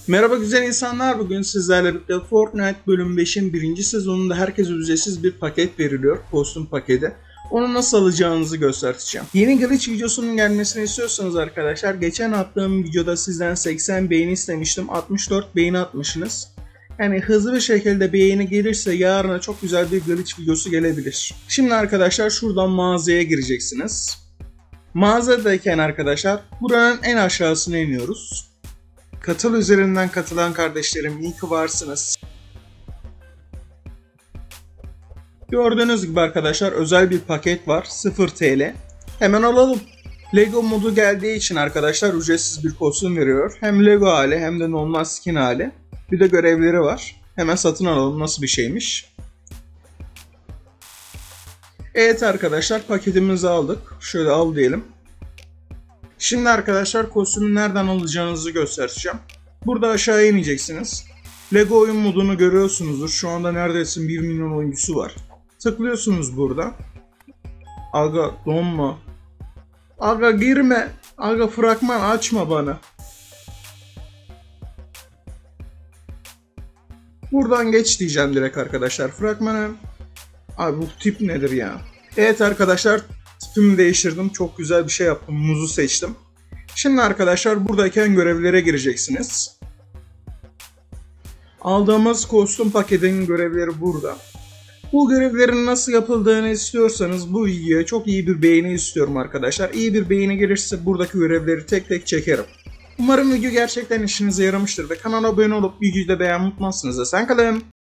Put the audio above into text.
Merhaba güzel insanlar, bugün sizlerle birlikte Fortnite bölüm 5'in 1. sezonunda herkese ücretsiz bir paket veriliyor, kostüm paketi. Onu nasıl alacağınızı göstereceğim. Yeni glitch videosunun gelmesini istiyorsanız arkadaşlar, geçen attığım videoda sizden 80 beğeni istemiştim, 64 beğeni atmışsınız. Yani hızlı bir şekilde beğeni gelirse yarına çok güzel bir glitch videosu gelebilir. Şimdi arkadaşlar şuradan mağazaya gireceksiniz. Mağazadayken arkadaşlar buranın en aşağısına iniyoruz. Katıl üzerinden katılan kardeşlerim, iyi ki varsınız. Gördüğünüz gibi arkadaşlar özel bir paket var, 0 TL. Hemen alalım. Lego modu geldiği için arkadaşlar ücretsiz bir kostüm veriyor. Hem Lego hali hem de normal skin hali. Bir de görevleri var. Hemen satın alalım, nasıl bir şeymiş. Evet arkadaşlar, paketimizi aldık. Şöyle al diyelim. Şimdi arkadaşlar kostümü nereden alacağınızı göstereceğim. Burada aşağıya ineceksiniz. Lego oyun modunu görüyorsunuzdur. Şu anda neredeyse 1 milyon oyuncusu var. Tıklıyorsunuz burada. Aga donma. Aga girme. Aga fragman açma bana. Buradan geç diyeceğim direkt arkadaşlar fragmana. Abi bu tip nedir ya? Evet arkadaşlar, tipimi değiştirdim. Çok güzel bir şey yaptım. Muzu seçtim. Şimdi arkadaşlar buradayken görevlere gireceksiniz. Aldığımız kostüm paketinin görevleri burada. Bu görevlerin nasıl yapıldığını istiyorsanız bu videoya çok iyi bir beğeni istiyorum arkadaşlar. İyi bir beğeni gelirse buradaki görevleri tek tek çekerim. Umarım video gerçekten işinize yaramıştır ve kanala abone olup videoyu da beğenmeyi unutmazsınız. Sen kalın.